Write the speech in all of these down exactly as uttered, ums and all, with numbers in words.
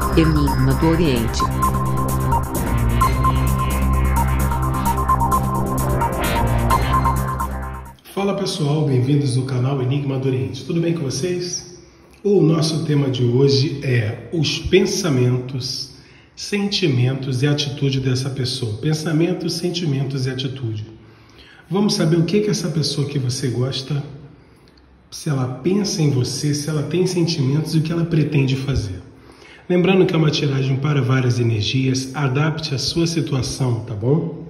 Enigma do Oriente. Fala pessoal, bem-vindos ao canal Enigma do Oriente. Tudo bem com vocês? O nosso tema de hoje é os pensamentos, sentimentos e atitude dessa pessoa. Pensamentos, sentimentos e atitude. Vamos saber o que que essa pessoa que você gosta, se ela pensa em você, se ela tem sentimentos e o que ela pretende fazer. Lembrando que é uma tiragem para várias energias, adapte a sua situação, tá bom?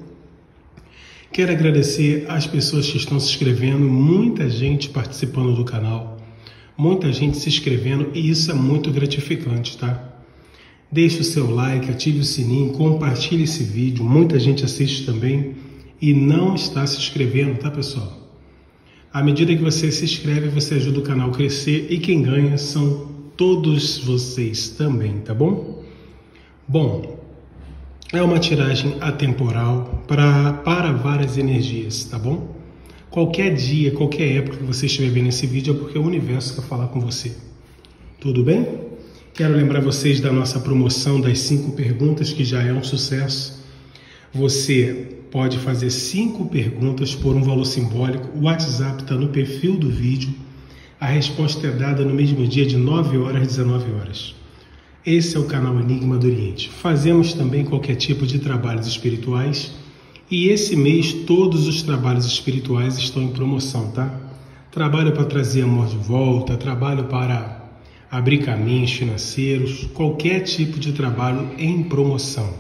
Quero agradecer às pessoas que estão se inscrevendo, muita gente participando do canal, muita gente se inscrevendo e isso é muito gratificante, tá? Deixe o seu like, ative o sininho, compartilhe esse vídeo, muita gente assiste também e não está se inscrevendo, tá pessoal? À medida que você se inscreve, você ajuda o canal a crescer e quem ganha são todos vocês também, tá bom? Bom, é uma tiragem atemporal para, para várias energias, tá bom? Qualquer dia, qualquer época que você estiver vendo esse vídeo é porque o universo quer falar com você. Tudo bem? Quero lembrar vocês da nossa promoção das cinco perguntas, que já é um sucesso. Você pode fazer cinco perguntas por um valor simbólico. O WhatsApp está no perfil do vídeo. A resposta é dada no mesmo dia de nove horas às dezenove horas. Esse é o canal Enigma do Oriente. Fazemos também qualquer tipo de trabalhos espirituais e esse mês todos os trabalhos espirituais estão em promoção, tá? Trabalho para trazer amor de volta, trabalho para abrir caminhos financeiros, qualquer tipo de trabalho em promoção.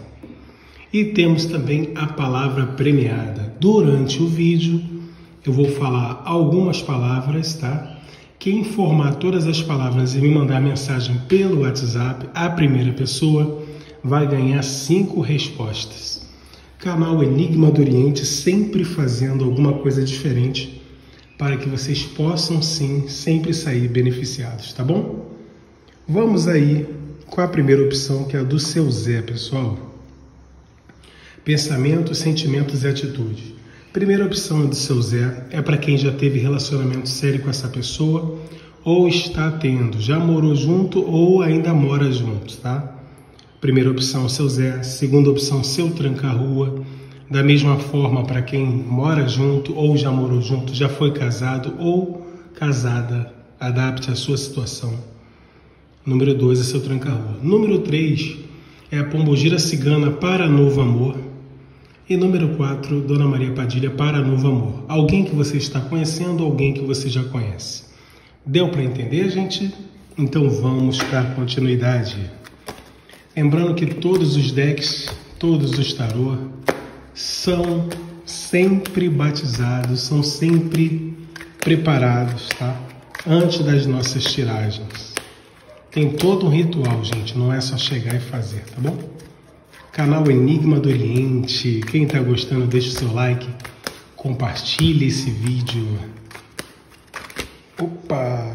E temos também a palavra premiada. Durante o vídeo eu vou falar algumas palavras, tá? Quem informar todas as palavras e me mandar mensagem pelo WhatsApp, a primeira pessoa vai ganhar cinco respostas. Canal Enigma do Oriente sempre fazendo alguma coisa diferente para que vocês possam sim sempre sair beneficiados, tá bom? Vamos aí com a primeira opção, que é a do seu Zé, pessoal. Pensamentos, sentimentos e atitudes. Primeira opção do seu Zé é para quem já teve relacionamento sério com essa pessoa ou está tendo, já morou junto ou ainda mora junto, tá? Primeira opção, seu Zé. Segunda opção, seu tranca-rua. Da mesma forma, para quem mora junto ou já morou junto, já foi casado ou casada, adapte a sua situação. Número dois é seu tranca-rua. Número três é a Pombogira Cigana para Novo Amor. E número quatro, Dona Maria Padilha para Novo Amor. Alguém que você está conhecendo, alguém que você já conhece. Deu para entender, gente? Então vamos dar continuidade. Lembrando que todos os decks, todos os tarô, são sempre batizados, são sempre preparados, tá? Antes das nossas tiragens. Tem todo um ritual, gente, não é só chegar e fazer, tá bom? Canal Enigma do Oriente. Quem está gostando, deixa o seu like, compartilhe esse vídeo. Opa!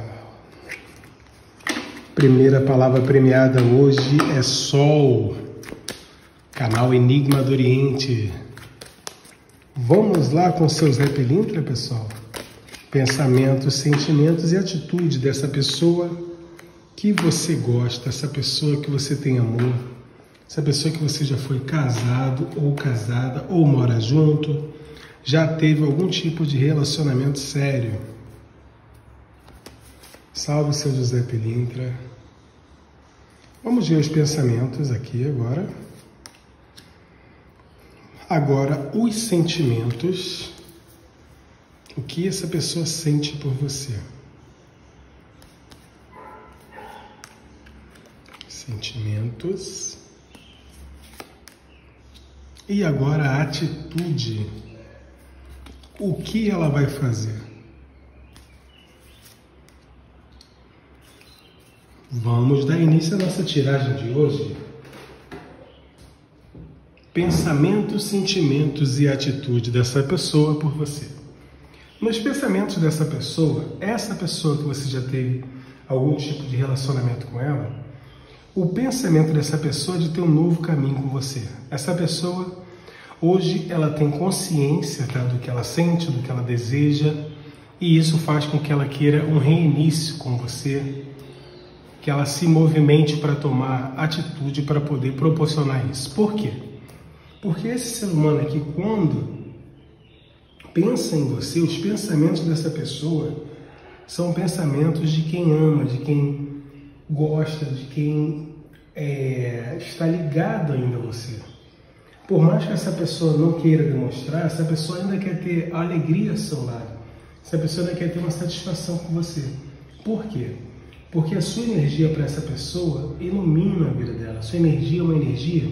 Primeira palavra premiada hoje é Sol. Canal Enigma do Oriente. Vamos lá com seus Zé Pilintra, pessoal. Pensamentos, sentimentos e atitude dessa pessoa que você gosta, essa pessoa que você tem amor. Essa pessoa que você já foi casado ou casada ou mora junto, já teve algum tipo de relacionamento sério. Salve seu José Pilintra. Vamos ver os pensamentos aqui agora. Agora, os sentimentos. O que essa pessoa sente por você? Sentimentos. E agora a atitude. O que ela vai fazer? Vamos dar início à nossa tiragem de hoje. Pensamentos, sentimentos e atitude dessa pessoa por você. Nos pensamentos dessa pessoa, essa pessoa que você já teve algum tipo de relacionamento com ela, o pensamento dessa pessoa é de ter um novo caminho com você. Essa pessoa, hoje, ela tem consciência, tá, do que ela sente, do que ela deseja, e isso faz com que ela queira um reinício com você, que ela se movimente para tomar atitude para poder proporcionar isso. Por quê? Porque esse ser humano aqui, quando pensa em você, os pensamentos dessa pessoa são pensamentos de quem ama, de quem gosta, de quem é, está ligado ainda a você. Por mais que essa pessoa não queira demonstrar, essa pessoa ainda quer ter alegria ao seu lado. Essa pessoa ainda quer ter uma satisfação com você. Por quê? Porque a sua energia para essa pessoa ilumina a vida dela. A sua energia é uma energia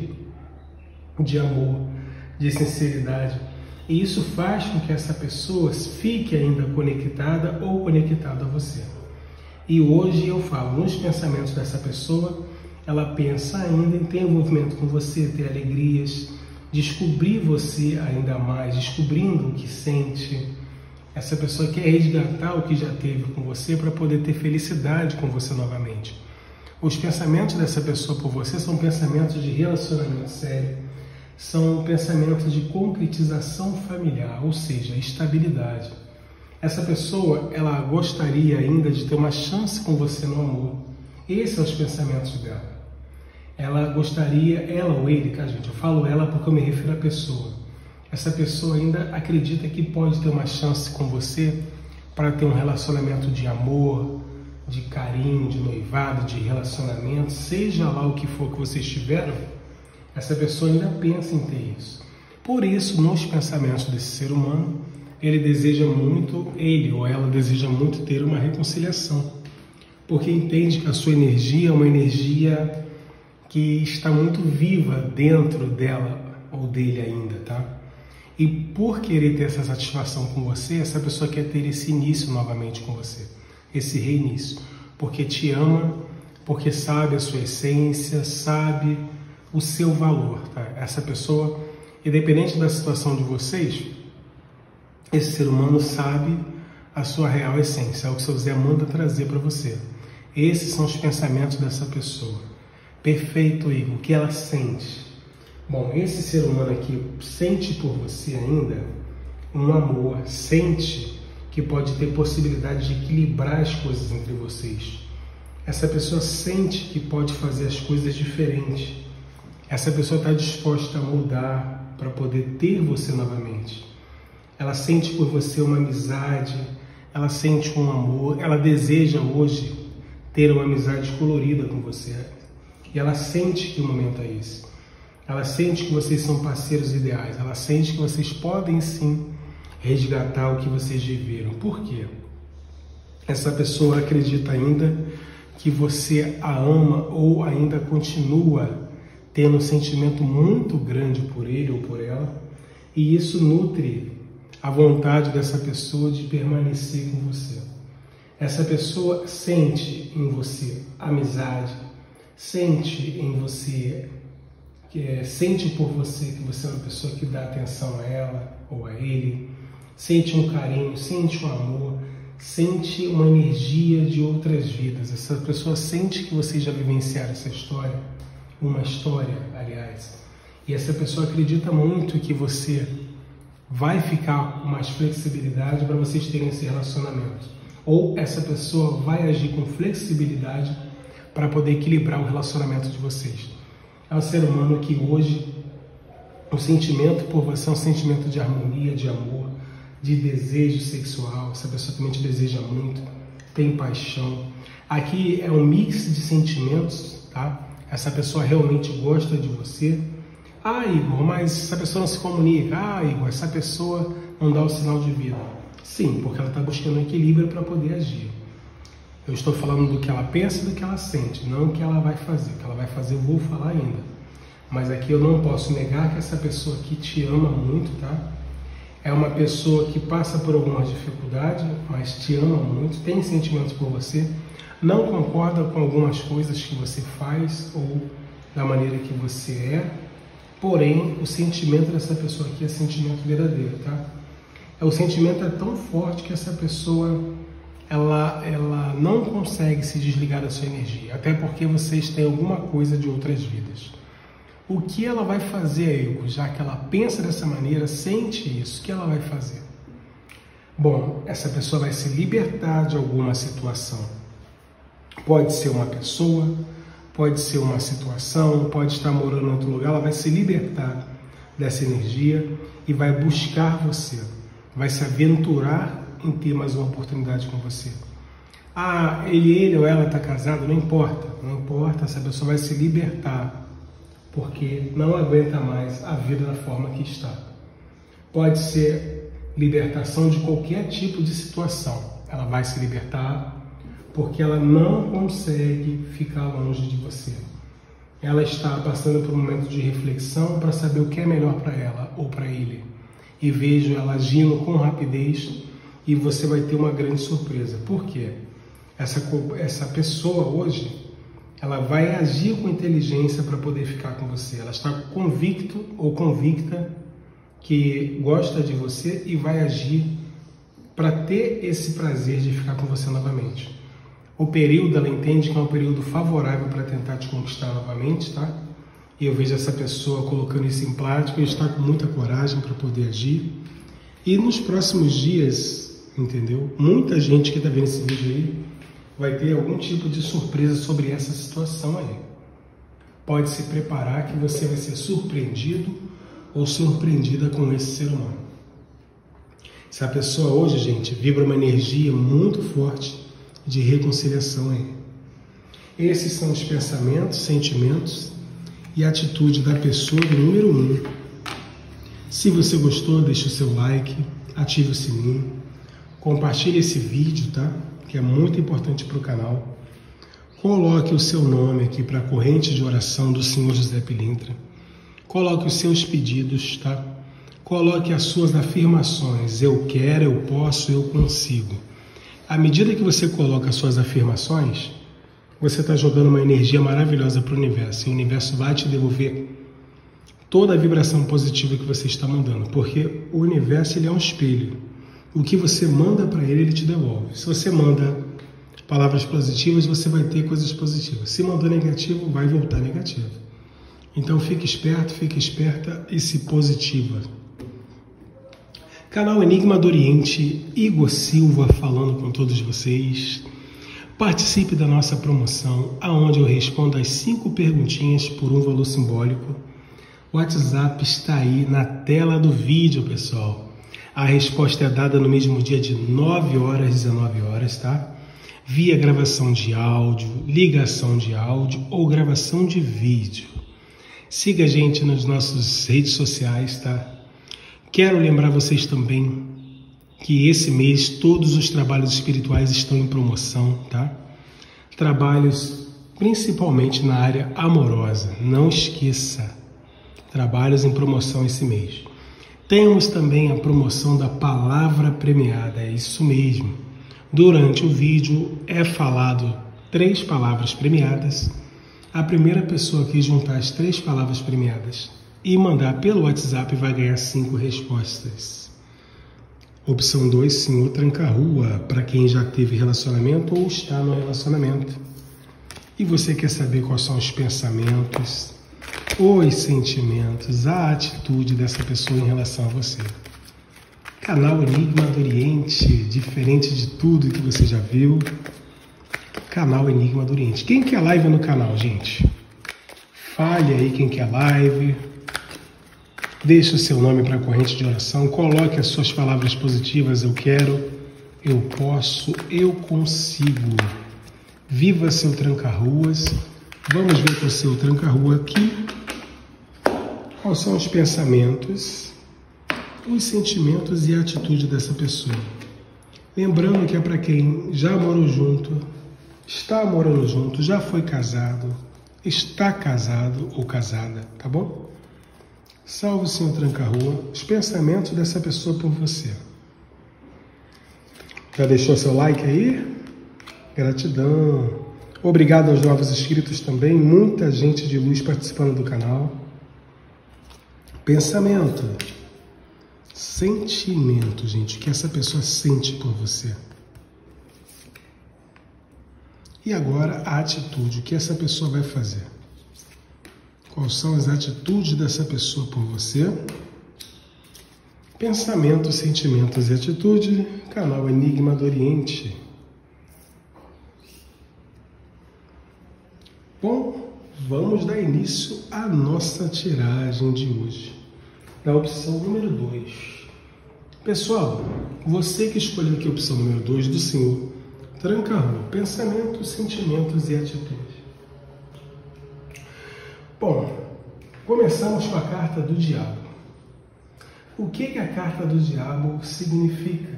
de amor, de sinceridade. E isso faz com que essa pessoa fique ainda conectada ou conectada a você. E hoje eu falo, nos pensamentos dessa pessoa, ela pensa ainda em ter envolvimento com você, ter alegrias, descobrir você ainda mais, descobrindo o que sente. Essa pessoa quer resgatar o que já teve com você para poder ter felicidade com você novamente. Os pensamentos dessa pessoa por você são pensamentos de relacionamento sério, são pensamentos de concretização familiar, ou seja, estabilidade. Essa pessoa, ela gostaria ainda de ter uma chance com você no amor. Esses são os pensamentos dela. Ela gostaria, ela ou ele, cara, gente, eu falo ela porque eu me refiro à pessoa. Essa pessoa ainda acredita que pode ter uma chance com você para ter um relacionamento de amor, de carinho, de noivado, de relacionamento, seja lá o que for que vocês tiveram, essa pessoa ainda pensa em ter isso. Por isso, nos pensamentos desse ser humano, ele deseja muito, ele ou ela deseja muito ter uma reconciliação, porque entende que a sua energia é uma energia que está muito viva dentro dela ou dele ainda, tá? E por querer ter essa satisfação com você, essa pessoa quer ter esse início novamente com você, esse reinício, porque te ama, porque sabe a sua essência, sabe o seu valor, tá? Essa pessoa, independente da situação de vocês, esse ser humano sabe a sua real essência, é o que o seu Zé manda trazer para você. Esses são os pensamentos dessa pessoa. Perfeito, Igor. O que ela sente? Bom, esse ser humano aqui sente por você ainda um amor, sente que pode ter possibilidade de equilibrar as coisas entre vocês. Essa pessoa sente que pode fazer as coisas diferentes. Essa pessoa está disposta a mudar para poder ter você novamente. Ela sente por você uma amizade, ela sente um amor, ela deseja hoje ter uma amizade colorida com você. E ela sente que o momento é esse. Ela sente que vocês são parceiros ideais. Ela sente que vocês podem sim resgatar o que vocês viveram. Por quê? Essa pessoa acredita ainda que você a ama ou ainda continua tendo um sentimento muito grande por ele ou por ela. E isso nutre a vontade dessa pessoa de permanecer com você. Essa pessoa sente em você amizade, sente em você, é, sente por você que você é uma pessoa que dá atenção a ela ou a ele, sente um carinho, sente um amor, sente uma energia de outras vidas. Essa pessoa sente que vocês já vivenciaram essa história, uma história, aliás, e essa pessoa acredita muito que você vai ficar com mais flexibilidade para vocês terem esse relacionamento. Ou essa pessoa vai agir com flexibilidade para poder equilibrar o relacionamento de vocês. É um ser humano que hoje o sentimento por você é um sentimento de harmonia, de amor, de desejo sexual. Essa pessoa também te deseja muito, tem paixão. Aqui é um mix de sentimentos, tá? Essa pessoa realmente gosta de você. Ah, Igor, mas essa pessoa não se comunica. Ah, Igor, essa pessoa não dá o sinal de vida. Sim, porque ela está buscando equilíbrio para poder agir. Eu estou falando do que ela pensa e do que ela sente, não o que ela vai fazer. O que ela vai fazer eu vou falar ainda. Mas aqui eu não posso negar que essa pessoa aqui te ama muito, tá? É uma pessoa que passa por algumas dificuldades, mas te ama muito, tem sentimentos por você, não concorda com algumas coisas que você faz ou da maneira que você é, porém o sentimento dessa pessoa aqui é sentimento verdadeiro, tá? O sentimento é tão forte que essa pessoa ela, ela não consegue se desligar da sua energia, até porque vocês têm alguma coisa de outras vidas. O que ela vai fazer, Igor, já que ela pensa dessa maneira, sente isso, o que ela vai fazer? Bom, essa pessoa vai se libertar de alguma situação Pode ser uma pessoa, pode ser uma situação, pode estar morando em outro lugar. Ela vai se libertar dessa energia e vai buscar você, vai se aventurar em ter mais uma oportunidade com você. Ah, ele, ele ou ela está casado, não importa, não importa, essa pessoa vai se libertar, porque não aguenta mais a vida da forma que está. Pode ser libertação de qualquer tipo de situação, ela vai se libertar porque ela não consegue ficar longe de você. Ela está passando por um momento de reflexão para saber o que é melhor para ela ou para ele. E vejo ela agindo com rapidez e você vai ter uma grande surpresa. Por quê? Essa, essa pessoa hoje, ela vai agir com inteligência para poder ficar com você. Ela está convicto ou convicta que gosta de você e vai agir para ter esse prazer de ficar com você novamente. O período, ela entende que é um período favorável para tentar te conquistar novamente, tá? E eu vejo essa pessoa colocando isso em prática e está com muita coragem para poder agir. E nos próximos dias, entendeu? Muita gente que está vendo esse vídeo aí vai ter algum tipo de surpresa sobre essa situação aí. Pode se preparar que você vai ser surpreendido ou surpreendida com esse ser humano. Essa pessoa hoje, gente, vibra uma energia muito forte de reconciliação aí. Esses são os pensamentos, sentimentos e atitude da pessoa número um. Se você gostou, deixe o seu like, ative o sininho, compartilhe esse vídeo, tá? Que é muito importante para o canal. Coloque o seu nome aqui para a corrente de oração do Senhor José Pilintra. Coloque os seus pedidos, tá? Coloque as suas afirmações. Eu quero, eu posso, eu consigo. À medida que você coloca as suas afirmações, você está jogando uma energia maravilhosa para o universo. E o universo vai te devolver toda a vibração positiva que você está mandando. Porque o universo, ele é um espelho. O que você manda para ele, ele te devolve. Se você manda palavras positivas, você vai ter coisas positivas. Se mandou negativo, vai voltar negativo. Então fique esperto, fique esperta e se positiva. Canal Enigma do Oriente, Igor Silva falando com todos vocês. Participe da nossa promoção, aonde eu respondo as cinco perguntinhas por um valor simbólico. O WhatsApp está aí na tela do vídeo, pessoal. A resposta é dada no mesmo dia de nove horas às dezenove horas, tá? Via gravação de áudio, ligação de áudio ou gravação de vídeo. Siga a gente nas nossas redes sociais, tá? Quero lembrar vocês também que esse mês todos os trabalhos espirituais estão em promoção, tá? Trabalhos principalmente na área amorosa, não esqueça. Trabalhos em promoção esse mês. Temos também a promoção da palavra premiada, é isso mesmo. Durante o vídeo é falado três palavras premiadas. A primeira pessoa que juntar as três palavras premiadas e mandar pelo WhatsApp vai ganhar cinco respostas. Opção dois, senhor Tranca-Rua, para quem já teve relacionamento ou está no relacionamento. E você quer saber quais são os pensamentos, os sentimentos, a atitude dessa pessoa em relação a você. Canal Enigma do Oriente, diferente de tudo que você já viu. Canal Enigma do Oriente. Quem quer live no canal, gente? Fale aí quem quer live. Deixe o seu nome para a corrente de oração. Coloque as suas palavras positivas. Eu quero, eu posso, eu consigo. Viva seu tranca-ruas. Vamos ver com o seu tranca-rua aqui. Quais são os pensamentos, os sentimentos e a atitude dessa pessoa. Lembrando que é para quem já morou junto, está morando junto, já foi casado, está casado ou casada, tá bom? Salve o senhor Tranca-Rua, os pensamentos dessa pessoa por você. Já deixou seu like aí? Gratidão. Obrigado aos novos inscritos também, muita gente de luz participando do canal. Pensamento, sentimento, gente, o que essa pessoa sente por você. E agora a atitude, o que essa pessoa vai fazer. Quais são as atitudes dessa pessoa por você? Pensamentos, sentimentos e atitude, canal Enigma do Oriente. Bom, vamos dar início à nossa tiragem de hoje, na opção número dois. Pessoal, você que escolheu aqui a opção número dois do Senhor, tranca-rua, pensamentos, sentimentos e atitudes. Bom, começamos com a carta do diabo. O que, que a carta do diabo significa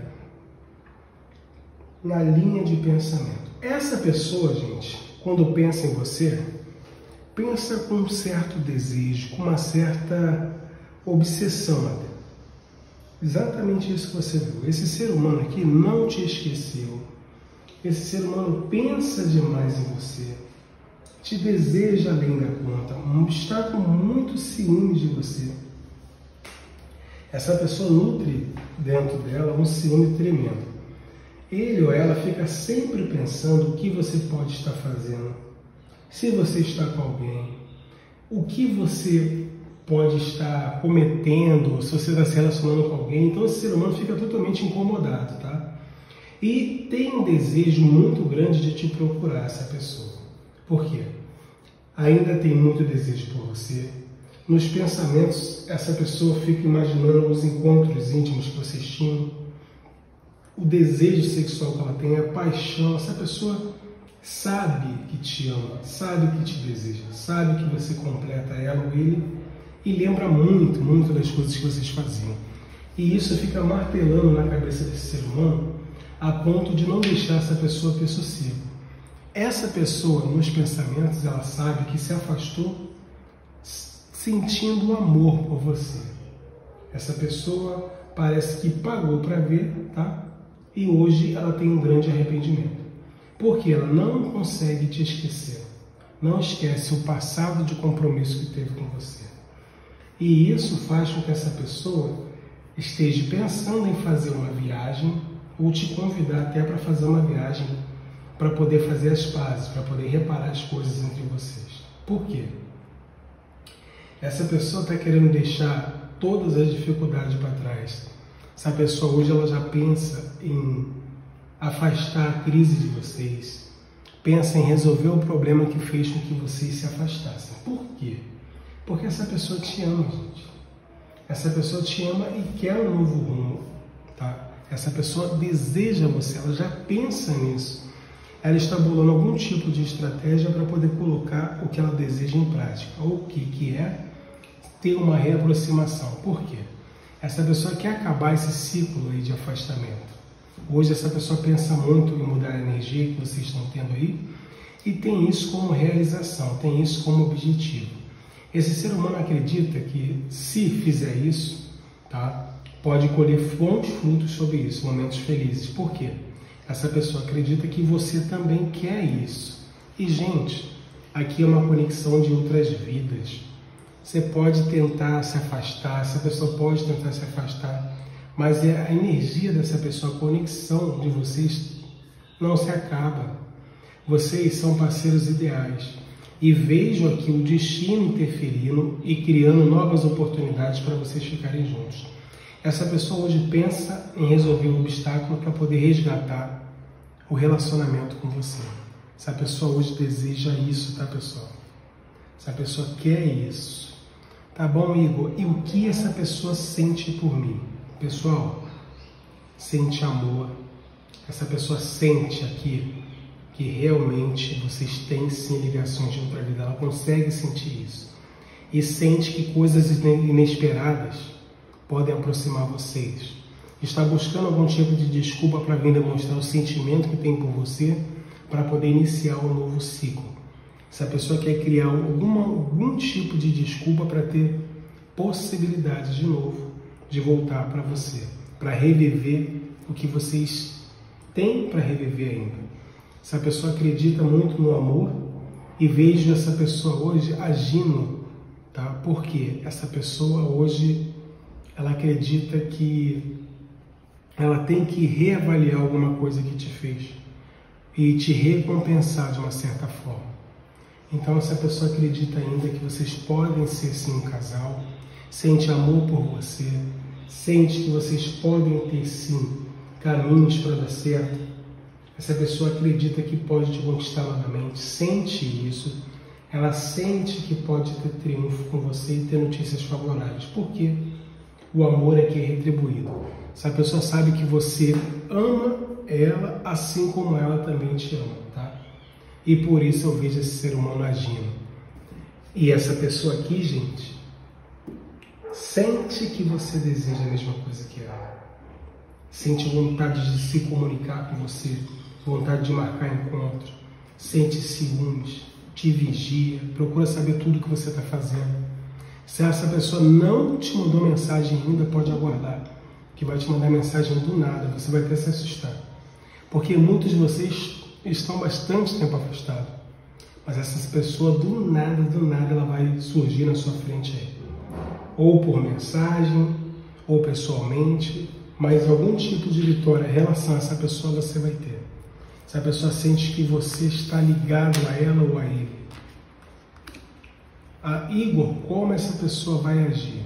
na linha de pensamento? Essa pessoa, gente, quando pensa em você, pensa com um certo desejo, com uma certa obsessão até. Exatamente isso que você viu. Esse ser humano aqui não te esqueceu. Esse ser humano pensa demais em você, te deseja além da conta, está com muito ciúme de você. Essa pessoa nutre dentro dela um ciúme tremendo. Ele ou ela fica sempre pensando o que você pode estar fazendo, se você está com alguém, o que você pode estar cometendo, se você está se relacionando com alguém. Então esse ser humano fica totalmente incomodado, tá? E tem um desejo muito grande de te procurar, essa pessoa. Por quê? Ainda tem muito desejo por você. Nos pensamentos, essa pessoa fica imaginando os encontros íntimos que vocês tinham, o desejo sexual que ela tem, a paixão. Essa pessoa sabe que te ama, sabe que te deseja, sabe que você completa ela ou ele e lembra muito, muito das coisas que vocês faziam. E isso fica martelando na cabeça desse ser humano a ponto de não deixar essa pessoa ter sossego. Essa pessoa, nos pensamentos, ela sabe que se afastou sentindo amor por você. Essa pessoa parece que pagou para ver, tá? E hoje ela tem um grande arrependimento. Porque ela não consegue te esquecer. Não esquece o passado de compromisso que teve com você. E isso faz com que essa pessoa esteja pensando em fazer uma viagem ou te convidar até para fazer uma viagem para poder fazer as pazes, para poder reparar as coisas entre vocês. Por quê? Essa pessoa está querendo deixar todas as dificuldades para trás. Essa pessoa hoje ela já pensa em afastar a crise de vocês, pensa em resolver o problema que fez com que vocês se afastassem. Por quê? Porque essa pessoa te ama, gente. Essa pessoa te ama e quer um novo rumo, tá? Essa pessoa deseja você, ela já pensa nisso. Ela está bolando algum tipo de estratégia para poder colocar o que ela deseja em prática. Ou o que, que é ter uma reaproximação. Por quê? Essa pessoa quer acabar esse ciclo aí de afastamento. Hoje essa pessoa pensa muito em mudar a energia que vocês estão tendo aí e tem isso como realização, tem isso como objetivo. Esse ser humano acredita que se fizer isso, tá, pode colher bons frutos sobre isso, momentos felizes. Por quê? Essa pessoa acredita que você também quer isso. E, gente, aqui é uma conexão de outras vidas. Você pode tentar se afastar, essa pessoa pode tentar se afastar, mas a energia dessa pessoa, a conexão de vocês não se acaba. Vocês são parceiros ideais. E vejo aqui o destino interferindo e criando novas oportunidades para vocês ficarem juntos. Essa pessoa hoje pensa em resolver um obstáculo para poder resgatar o relacionamento com você. Essa pessoa hoje deseja isso, tá, pessoal? Essa pessoa quer isso. Tá bom, Igor? E o que essa pessoa sente por mim? Pessoal, sente amor. Essa pessoa sente aqui que realmente vocês têm sim ligações de outra vida. Ela consegue sentir isso. E sente que coisas inesperadas podem aproximar vocês. Está buscando algum tipo de desculpa para vir demonstrar o sentimento que tem por você para poder iniciar um novo ciclo. Essa pessoa quer criar alguma, algum tipo de desculpa para ter possibilidade de novo de voltar para você, para reviver o que vocês têm para reviver ainda. Essa pessoa acredita muito no amor e vejo essa pessoa hoje agindo, tá? Porque essa pessoa hoje ela acredita que ela tem que reavaliar alguma coisa que te fez e te recompensar de uma certa forma. Então essa pessoa acredita ainda que vocês podem ser sim um casal, sente amor por você, sente que vocês podem ter sim caminhos para dar certo. Essa pessoa acredita que pode te conquistar novamente, sente isso, ela sente que pode ter triunfo com você e ter notícias favoráveis. Por quê? O amor é que é retribuído. Essa pessoa sabe que você ama ela, assim como ela também te ama, tá? E por isso eu vejo esse ser humano agindo. E essa pessoa aqui, gente, sente que você deseja a mesma coisa que ela. Sente vontade de se comunicar com você, vontade de marcar encontro, sente ciúmes, te vigia, procura saber tudo que você está fazendo. Se essa pessoa não te mandou mensagem ainda, pode aguardar, que vai te mandar mensagem do nada, você vai até se assustar. Porque muitos de vocês estão bastante tempo afastados, mas essa pessoa do nada, do nada, ela vai surgir na sua frente aí. Ou por mensagem, ou pessoalmente, mas algum tipo de vitória em relação a essa pessoa você vai ter. Se a pessoa sente que você está ligado a ela ou a ele. A Igor, como essa pessoa vai agir?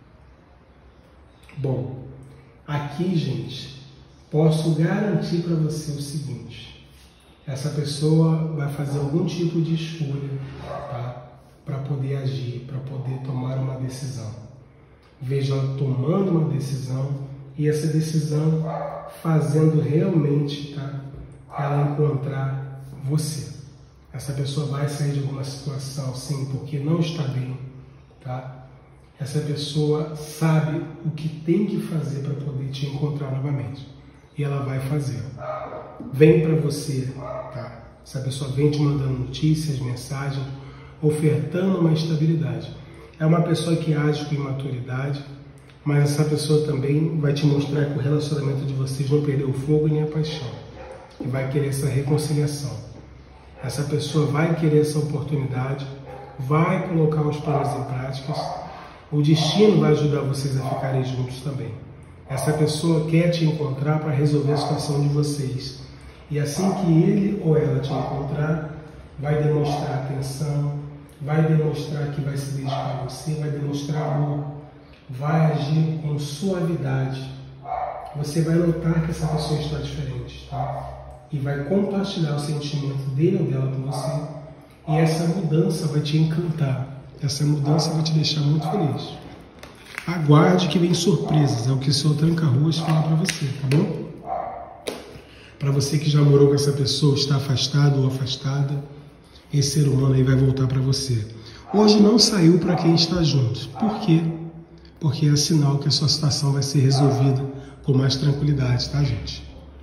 Bom, aqui, gente, posso garantir para você o seguinte: essa pessoa vai fazer algum tipo de escolha, tá? Para poder agir, para poder tomar uma decisão. Veja ela tomando uma decisão e essa decisão fazendo realmente, tá? Ela encontrar você. Essa pessoa vai sair de alguma situação, sim, porque não está bem, tá? Essa pessoa sabe o que tem que fazer para poder te encontrar novamente. E ela vai fazer. Vem para você, tá? Essa pessoa vem te mandando notícias, mensagens, ofertando uma estabilidade. É uma pessoa que age com imaturidade, mas essa pessoa também vai te mostrar que o relacionamento de vocês não perdeu o fogo nem a paixão. E vai querer essa reconciliação. Essa pessoa vai querer essa oportunidade, vai colocar os planos em práticas. O destino vai ajudar vocês a ficarem juntos também. Essa pessoa quer te encontrar para resolver a situação de vocês. E assim que ele ou ela te encontrar, vai demonstrar atenção, vai demonstrar que vai se dedicar a você, vai demonstrar amor, vai agir com suavidade. Você vai notar que essa pessoa está diferente, tá? E vai compartilhar o sentimento dele ou dela com você. E essa mudança vai te encantar. Essa mudança vai te deixar muito feliz. Aguarde que vem surpresas. É o que o seu tranca-ruas fala para você, tá bom? Para você que já morou com essa pessoa, está afastado ou afastada, esse ser humano aí vai voltar para você. Hoje não saiu para quem está junto. Por quê? Porque é sinal que a sua situação vai ser resolvida com mais tranquilidade, tá, gente?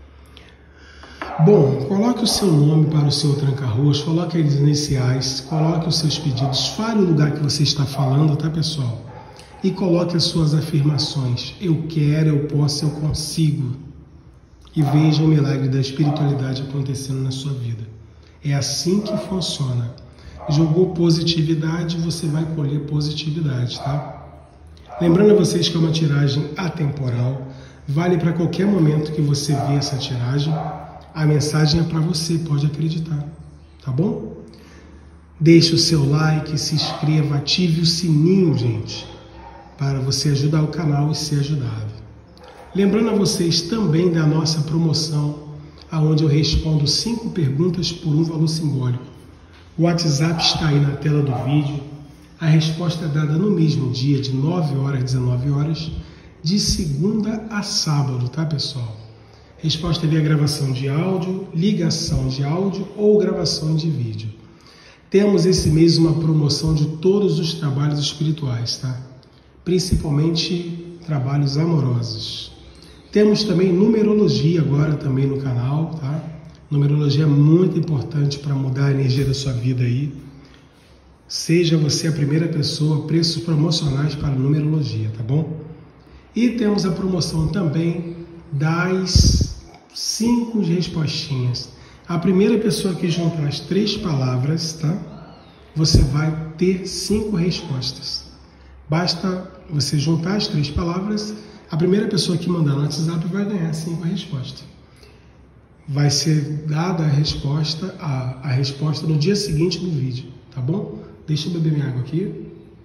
Bom, coloque o seu nome para o seu tranca-ruas, coloque as iniciais, coloque os seus pedidos, fale o lugar que você está falando, tá, pessoal? E coloque as suas afirmações. Eu quero, eu posso, eu consigo. E veja o milagre da espiritualidade acontecendo na sua vida. É assim que funciona. Jogou positividade, você vai colher positividade, tá? Lembrando a vocês que é uma tiragem atemporal, vale para qualquer momento que você vê essa tiragem. A mensagem é para você, pode acreditar, tá bom? Deixe o seu like, se inscreva, ative o sininho, gente, para você ajudar o canal e ser ajudado. Lembrando a vocês também da nossa promoção, onde eu respondo cinco perguntas por um valor simbólico. O WhatsApp está aí na tela do vídeo. A resposta é dada no mesmo dia, de nove horas às dezenove horas, de segunda a sábado, tá, pessoal? Resposta via gravação de áudio, ligação de áudio ou gravação de vídeo. Temos esse mês uma promoção de todos os trabalhos espirituais, tá? Principalmente trabalhos amorosos. Temos também numerologia agora também no canal, tá? Numerologia é muito importante para mudar a energia da sua vida aí. Seja você a primeira pessoa, preços promocionais para numerologia, tá bom? E temos a promoção também das cinco respostinhas. A primeira pessoa que juntar as três palavras, tá? Você vai ter cinco respostas. Basta você juntar as três palavras, a primeira pessoa que mandar no WhatsApp vai ganhar cinco respostas. Vai ser dada a resposta, a, a resposta no dia seguinte do vídeo, tá bom? Deixa eu beber minha água aqui.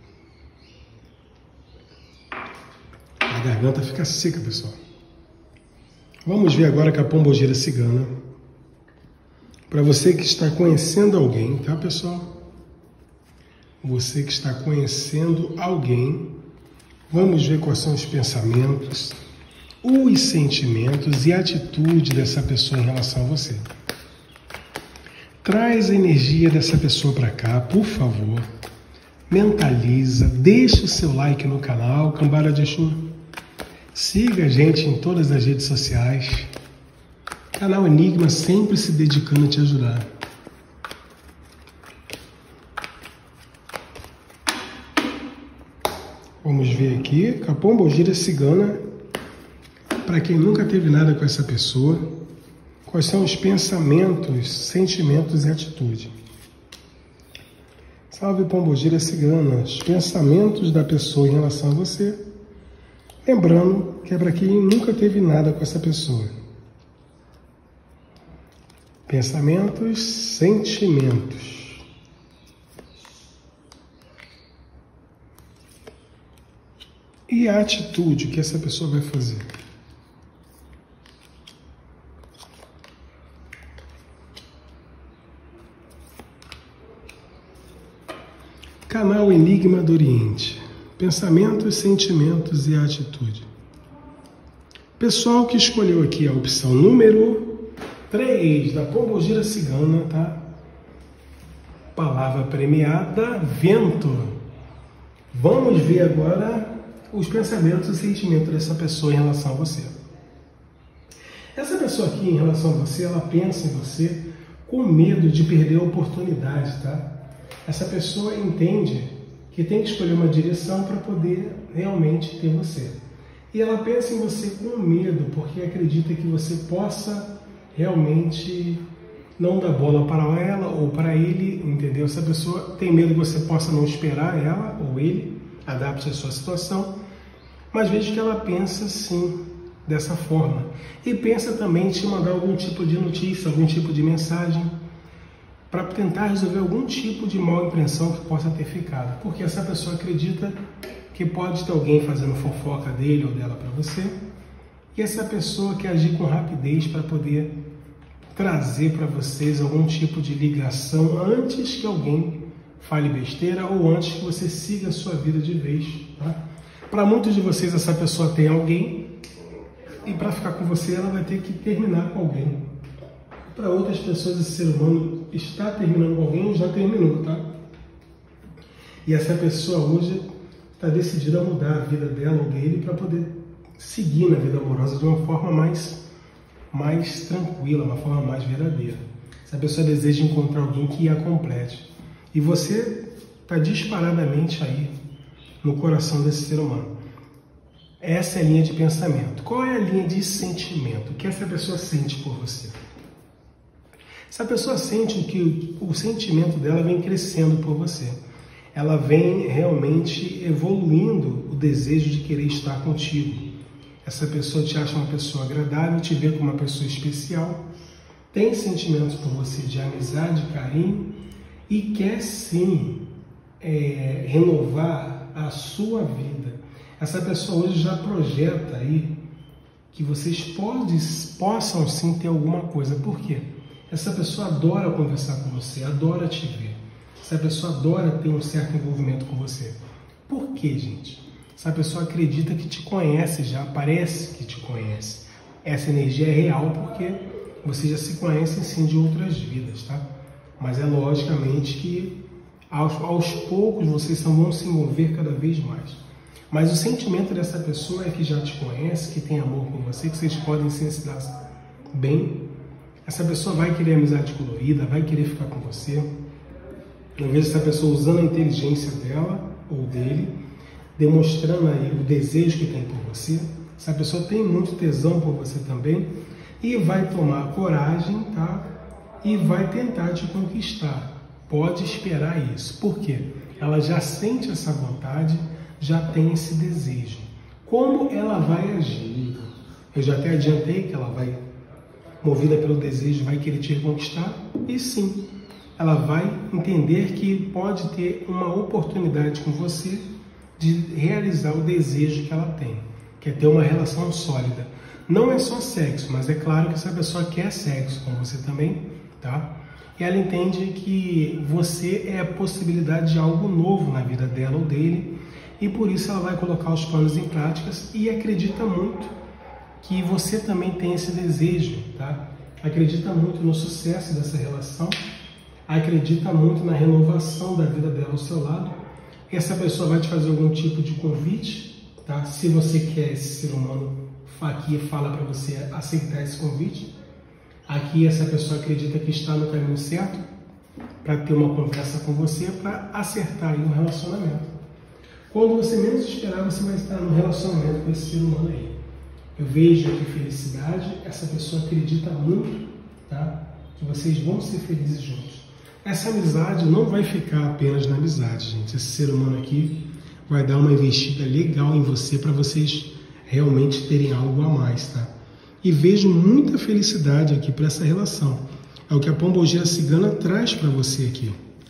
A garganta fica seca, pessoal. Vamos ver agora com a pombogira cigana. Para você que está conhecendo alguém, tá, pessoal? você que está conhecendo alguém, vamos ver quais são os pensamentos, os sentimentos e a atitude dessa pessoa em relação a você. Traz a energia dessa pessoa para cá, por favor. Mentaliza, deixa o seu like no canal, Cambara de Exu. Siga a gente em todas as redes sociais. Canal Enigma sempre se dedicando a te ajudar. Vamos ver aqui, Pombogira Cigana. Para quem nunca teve nada com essa pessoa, quais são os pensamentos, sentimentos e atitude? Salve Pombogira Cigana, os pensamentos da pessoa em relação a você. Lembrando que é para quem nunca teve nada com essa pessoa. Pensamentos, sentimentos. E a atitude que essa pessoa vai fazer. Canal Enigma do Oriente. Pensamentos, sentimentos e atitude. Pessoal que escolheu aqui a opção número três da Pombogira Cigana, tá? Palavra premiada, vento. Vamos ver agora os pensamentos e sentimentos dessa pessoa em relação a você. Essa pessoa aqui, em relação a você, ela pensa em você com medo de perder a oportunidade, tá? Essa pessoa entende que tem que escolher uma direção para poder realmente ter você. E ela pensa em você com medo, porque acredita que você possa realmente não dar bola para ela ou para ele, entendeu? Essa pessoa tem medo que você possa não esperar ela ou ele, adapte a sua situação, mas veja que ela pensa sim, dessa forma. E pensa também em te mandar algum tipo de notícia, algum tipo de mensagem, para tentar resolver algum tipo de mal impressão que possa ter ficado. Porque essa pessoa acredita que pode ter alguém fazendo fofoca dele ou dela para você, e essa pessoa quer agir com rapidez para poder trazer para vocês algum tipo de ligação antes que alguém fale besteira ou antes que você siga a sua vida de vez. Tá? Para muitos de vocês, essa pessoa tem alguém, e para ficar com você ela vai ter que terminar com alguém. Para outras pessoas, esse ser humano está terminando com alguém ou já terminou, tá? E essa pessoa hoje está decidida a mudar a vida dela ou dele para poder seguir na vida amorosa de uma forma mais, mais tranquila, uma forma mais verdadeira. Essa pessoa deseja encontrar alguém que a complete. E você está disparadamente aí no coração desse ser humano. Essa é a linha de pensamento. Qual é a linha de sentimento? O que essa pessoa sente por você? Essa pessoa sente que o sentimento dela vem crescendo por você. Ela vem realmente evoluindo o desejo de querer estar contigo. Essa pessoa te acha uma pessoa agradável, te vê como uma pessoa especial, tem sentimentos por você de amizade, carinho e quer sim é, renovar a sua vida. Essa pessoa hoje já projeta aí que vocês pode, possam sim ter alguma coisa. Por quê? Essa pessoa adora conversar com você, adora te ver. Essa pessoa adora ter um certo envolvimento com você. Por quê, gente? Essa pessoa acredita que te conhece já, parece que te conhece. Essa energia é real porque vocês já se conhecem sim de outras vidas, tá? Mas é logicamente que aos, aos poucos vocês vão se envolver cada vez mais. Mas o sentimento dessa pessoa é que já te conhece, que tem amor por você, que vocês podem se dar bem. Essa pessoa vai querer amizade colorida, vai querer ficar com você. Eu vejo essa pessoa usando a inteligência dela ou dele, demonstrando aí o desejo que tem por você. Essa pessoa tem muito tesão por você também e vai tomar coragem, tá? E vai tentar te conquistar. Pode esperar isso. Por quê? Ela já sente essa vontade, já tem esse desejo. Como ela vai agir? Eu já até adiantei que ela vai, movida pelo desejo, vai querer te conquistar. E sim, ela vai entender que pode ter uma oportunidade com você de realizar o desejo que ela tem, que é ter uma relação sólida. Não é só sexo, mas é claro que essa pessoa quer sexo com você também, tá? ela entende que você é a possibilidade de algo novo na vida dela ou dele, e por isso ela vai colocar os planos em práticas e acredita muito que você também tem esse desejo, tá? Acredita muito no sucesso dessa relação, acredita muito na renovação da vida dela ao seu lado. Essa pessoa vai te fazer algum tipo de convite, tá? Se você quer, esse ser humano aqui fala para você aceitar esse convite. Aqui essa pessoa acredita que está no caminho certo para ter uma conversa com você, para acertar aí um relacionamento. Quando você menos esperar, você vai estar no relacionamento com esse ser humano aí. Eu vejo aqui felicidade, essa pessoa acredita muito, tá? Que vocês vão ser felizes juntos. Essa amizade não vai ficar apenas na amizade, gente. Esse ser humano aqui vai dar uma investida legal em você para vocês realmente terem algo a mais, tá? E vejo muita felicidade aqui para essa relação. É o que a pombogira cigana traz para você aqui.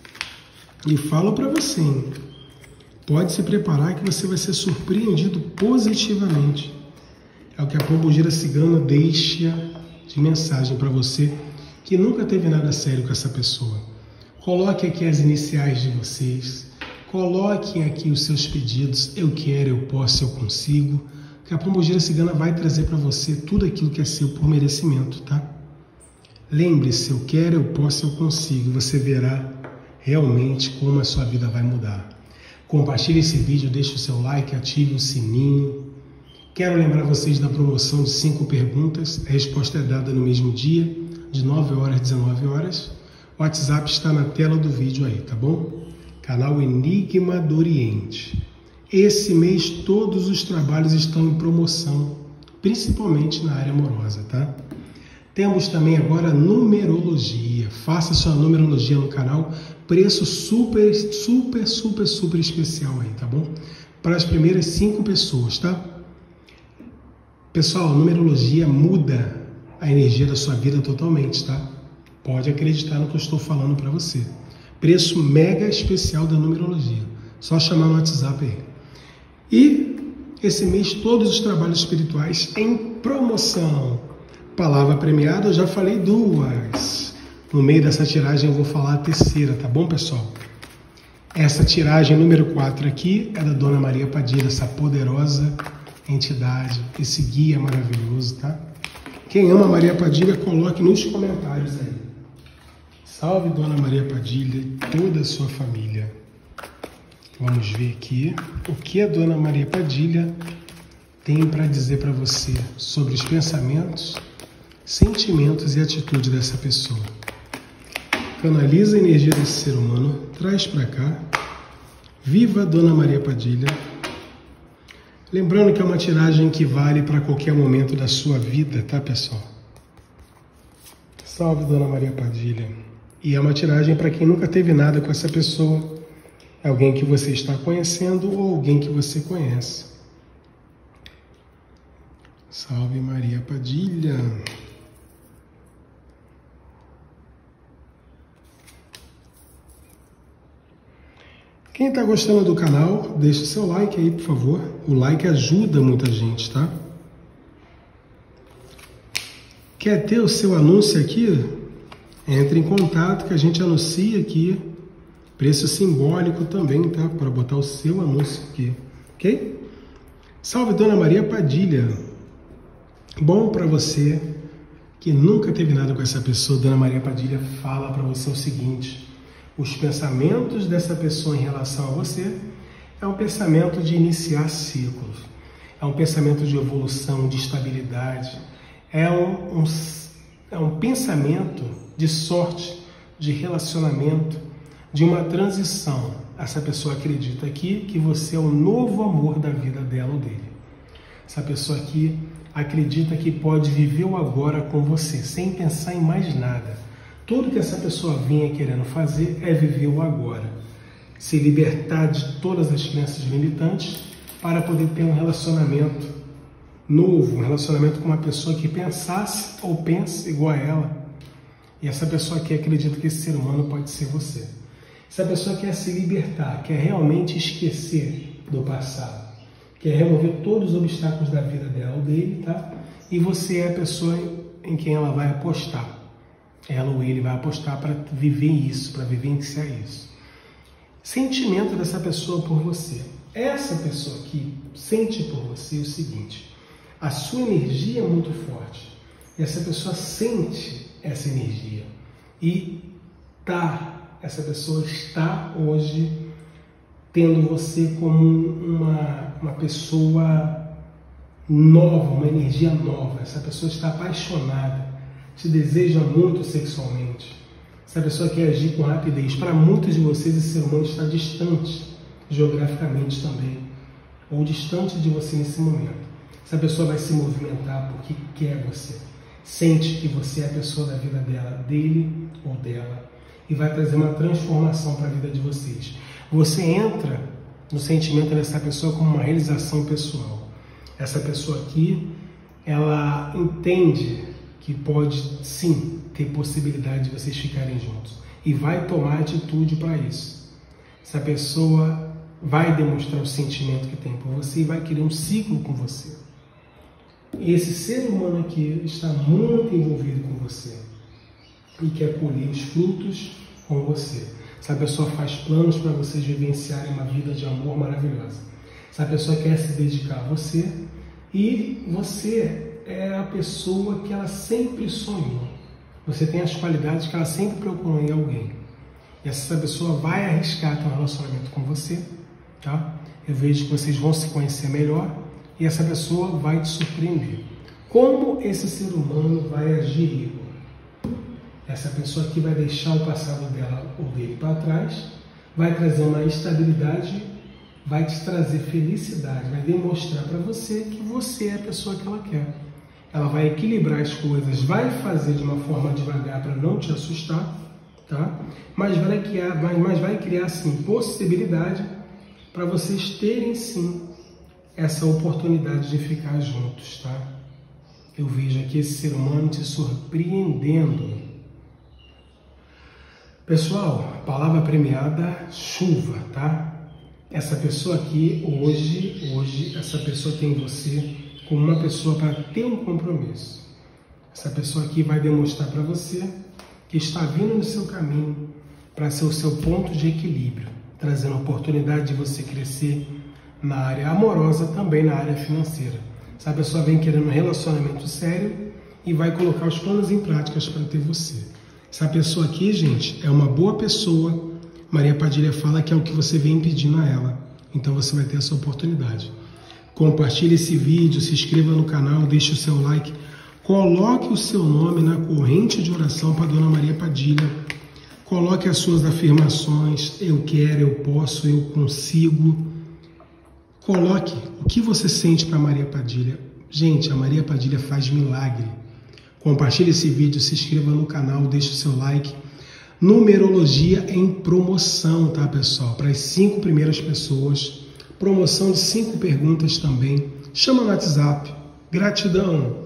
E falo para você, hein? Pode se preparar que você vai ser surpreendido positivamente. É o que a pombogira cigana deixa de mensagem para você que nunca teve nada sério com essa pessoa. Coloque aqui as iniciais de vocês. Coloquem aqui os seus pedidos. Eu quero, eu posso, eu consigo. Que a pombogira cigana vai trazer para você tudo aquilo que é seu por merecimento, tá? Lembre-se, eu quero, eu posso, eu consigo. Você verá realmente como a sua vida vai mudar. Compartilhe esse vídeo, deixe o seu like, ative o sininho. Quero lembrar vocês da promoção de cinco perguntas. A resposta é dada no mesmo dia, de nove horas às dezenove horas. O WhatsApp está na tela do vídeo aí, tá bom? Canal Enigma do Oriente. Esse mês todos os trabalhos estão em promoção, principalmente na área amorosa, tá? Temos também agora numerologia. Faça sua numerologia no canal. Preço super, super, super, super especial aí, tá bom? Para as primeiras cinco pessoas, tá? Pessoal, a numerologia muda a energia da sua vida totalmente, tá? Pode acreditar no que eu estou falando para você. Preço mega especial da numerologia. Só chamar no WhatsApp aí. E esse mês todos os trabalhos espirituais em promoção. Palavra premiada, eu já falei duas. No meio dessa tiragem eu vou falar a terceira, tá bom, pessoal? Essa tiragem número quatro aqui é da Dona Maria Padilha, essa poderosa entidade, esse guia maravilhoso, tá? Quem ama Maria Padilha, coloque nos comentários aí. Salve Dona Maria Padilha e toda a sua família. Vamos ver aqui o que a Dona Maria Padilha tem para dizer para você sobre os pensamentos, sentimentos e atitude dessa pessoa. Canaliza a energia desse ser humano, traz para cá. Viva a Dona Maria Padilha. Lembrando que é uma tiragem que vale para qualquer momento da sua vida, tá, pessoal? Salve Dona Maria Padilha. E é uma tiragem para quem nunca teve nada com essa pessoa. Alguém que você está conhecendo ou alguém que você conhece. Salve Maria Padilha. Quem está gostando do canal, deixe seu like aí, por favor. O like ajuda muita gente, tá? Quer ter o seu anúncio aqui? Entre em contato que a gente anuncia aqui. Preço simbólico também, tá? Para botar o seu anúncio aqui, ok? Salve Dona Maria Padilha. Bom para você que nunca teve nada com essa pessoa. Dona Maria Padilha fala para você o seguinte: os pensamentos dessa pessoa em relação a você é um pensamento de iniciar ciclos, é um pensamento de evolução, de estabilidade, é um, um, é um pensamento de sorte, de relacionamento, de uma transição. Essa pessoa acredita aqui que você é o novo amor da vida dela ou dele. Essa pessoa aqui acredita que pode viver o agora com você, sem pensar em mais nada. Tudo que essa pessoa vinha querendo fazer é viver o agora. Se libertar de todas as crenças limitantes para poder ter um relacionamento novo, um relacionamento com uma pessoa que pensasse ou pense igual a ela. E essa pessoa aqui acredita que esse ser humano pode ser você. Essa pessoa quer se libertar, quer realmente esquecer do passado, quer remover todos os obstáculos da vida dela ou dele, tá? E você é a pessoa em quem ela vai apostar. Ela ou ele vai apostar para viver isso, para vivenciar isso. Sentimento dessa pessoa por você. Essa pessoa aqui sente por você o seguinte: a sua energia é muito forte. E essa pessoa sente essa energia. E tá, essa pessoa está hoje tendo você como uma, uma pessoa nova, uma energia nova. Essa pessoa está apaixonada, te deseja muito sexualmente. Essa pessoa quer agir com rapidez. Para muitos de vocês, esse ser humano está distante, geograficamente também, ou distante de você nesse momento. Essa pessoa vai se movimentar porque quer você. Sente que você é a pessoa da vida dela, dele ou dela, e vai trazer uma transformação para a vida de vocês. Você entra no sentimento dessa pessoa como uma realização pessoal. Essa pessoa aqui, ela entende que pode sim ter possibilidade de vocês ficarem juntos e vai tomar atitude para isso. Essa pessoa vai demonstrar o sentimento que tem por você e vai querer um ciclo com você. Esse ser humano aqui está muito envolvido com você e quer colher os frutos com você. Essa pessoa faz planos para vocês vivenciarem uma vida de amor maravilhosa. Essa pessoa quer se dedicar a você e você é a pessoa que ela sempre sonhou. Você tem as qualidades que ela sempre procurou em alguém. E essa pessoa vai arriscar ter um relacionamento com você, tá? Eu vejo que vocês vão se conhecer melhor e essa pessoa vai te surpreender. Como esse ser humano vai agir, Igor? Essa pessoa aqui vai deixar o passado dela ou dele para trás, vai trazer uma estabilidade, vai te trazer felicidade, vai demonstrar para você que você é a pessoa que ela quer. Ela vai equilibrar as coisas, vai fazer de uma forma devagar para não te assustar, tá? Mas vai criar, mas, mas vai criar sim possibilidade para vocês terem sim essa oportunidade de ficar juntos, tá? Eu vejo aqui esse ser humano te surpreendendo. Pessoal, palavra premiada, chuva, tá? Essa pessoa aqui, hoje, hoje, essa pessoa tem você como uma pessoa para ter um compromisso. Essa pessoa aqui vai demonstrar para você que está vindo no seu caminho para ser o seu ponto de equilíbrio, trazendo a oportunidade de você crescer na área amorosa, também na área financeira. Essa pessoa vem querendo um relacionamento sério e vai colocar os planos em práticas para ter você. Essa pessoa aqui, gente, é uma boa pessoa. Maria Padilha fala que é o que você vem pedindo a ela. Então você vai ter essa oportunidade. Compartilhe esse vídeo, se inscreva no canal, deixe o seu like. Coloque o seu nome na corrente de oração para a Dona Maria Padilha. Coloque as suas afirmações. Eu quero, eu posso, eu consigo. Coloque o que você sente para Maria Padilha. Gente, a Maria Padilha faz milagre. Compartilhe esse vídeo, se inscreva no canal, deixe o seu like. Numerologia em promoção, tá, pessoal? Para as cinco primeiras pessoas. Promoção de cinco perguntas também. Chama no WhatsApp. Gratidão!